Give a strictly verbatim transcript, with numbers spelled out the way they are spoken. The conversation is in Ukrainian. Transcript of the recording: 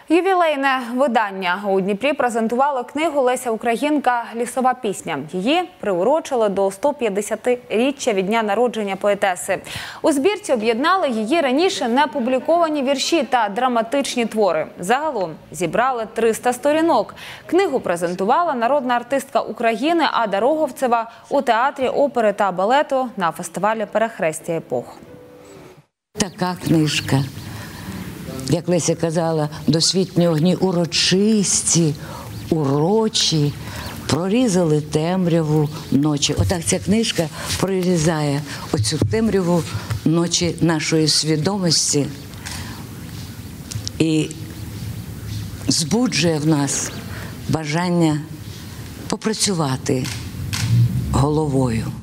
Ювілейне видання у Дніпрі презентувало книгу Леся Українка «Лісова пісня». Її приурочили до сто п'ятдесятиріччя від дня народження поетеси. У збірці об'єднали її раніше непубліковані вірші та драматичні твори. Загалом зібрали триста сторінок. Книгу презентувала народна артистка України Ада Роговцева у Театрі опери та балету на фестивалі «Перехрестя епох». Така книжка, як Леся казала, досвітні огні урочисті, урочі, прорізали темряву ночі. Отак ця книжка прорізає оцю темряву ночі нашої свідомості і збуджує в нас бажання попрацювати головою.